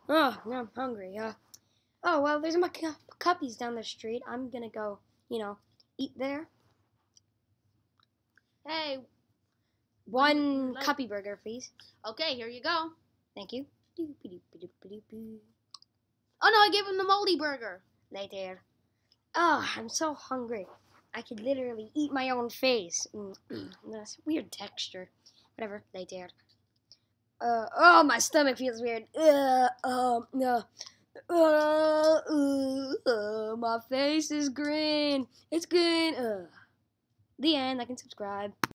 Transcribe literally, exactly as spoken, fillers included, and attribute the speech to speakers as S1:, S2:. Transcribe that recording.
S1: Oh, now I'm hungry. Uh, oh, well, there's my cu- cuppies down the street. I'm gonna go, you know, eat there.
S2: Hey,
S1: One
S2: like-
S1: cuppy burger, please.
S2: okay, here you go.
S1: Thank you.
S2: Oh no, I gave him the moldy burger.
S1: Later. Oh, I'm so hungry. I could literally eat my own face. Mm, That's weird texture. Whatever. Later. Uh, oh, my stomach feels weird. Uh, um, no. Uh, uh, uh, my face is green. It's green. Uh. The end. I can subscribe.